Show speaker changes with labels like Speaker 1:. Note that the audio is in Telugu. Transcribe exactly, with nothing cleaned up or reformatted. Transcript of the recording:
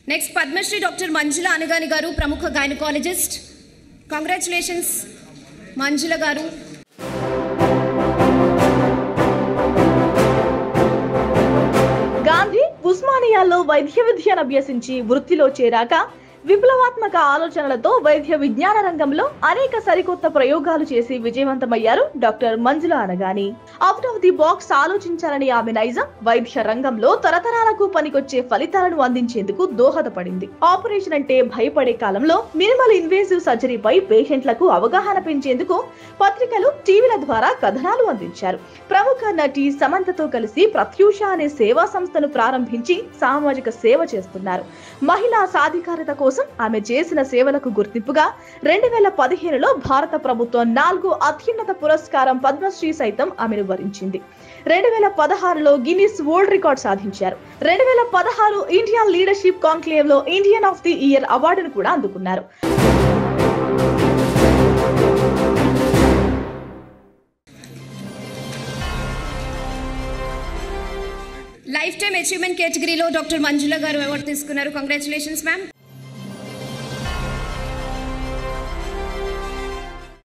Speaker 1: నెక్స్ట్ పద్మశ్రీ డాక్టర్ మంజుల అనగాని గారు, ప్రముఖ గైనకాలజిస్ట్. కంగ్రాచులేషన్స్ మంజుల గారు.
Speaker 2: గాంధీ ఉస్మానియాలో వైద్య విద్యను అభ్యసించి వృత్తిలో చేరాక విప్లవాత్మక ఆలోచనలతో వైద్య విజ్ఞాన రంగంలో అనేక సరికొత్త ప్రయోగాలు చేసి విజయవంతమయ్యారు doctor Manjula Anagani. Out of the box ఆలోచించాలని ఆమె నైజం వైద్య రంగంలో తరతరాలకు పనికొచ్చే ఫలితాలను అందించేందుకు దోహదపడింది. ఆపరేషన్ అంటే భయపడే కాలంలో మినిమల్ ఇన్వేసివ్ సర్జరీపై పేషెంట్లకు అవగాహన పెంచేందుకు పత్రికలు, టీవీల ద్వారా కథనాలు అందించారు. ప్రముఖ నటి సమంతతో కలిసి ప్రత్యూష అనే సేవా సంస్థను ప్రారంభించి సామాజిక సేవ చేస్తున్నారు. మహిళా సాధికారత కోసం ఆమె చేసిన సేవలకు గుర్తింపుగా రెండు వేల పదిహేనులో భారత ప్రభుత్వం నాలుగు అత్యున్నత పురస్కారం పద్మశ్రీ సైతం ఆమెను వరించింది. రెండు వేల పదహారులో గిన్నిస్ వరల్డ్ రికార్డ్ సాధించారు. రెండు వేల పదహారు ఇండియా లీడర్షిప్ కాంక్లేవ్ లో ఇండియన్ ఆఫ్ ది ఇయర్ అవార్డును కూడా అందుకున్నారు.
Speaker 1: లైఫ్ టైమ్ అచీవ్మెంట్ కేటగిరీలో డాక్టర్ మంజుల గారు అవార్డు తీసుకున్నారు. Congratulations ma'am.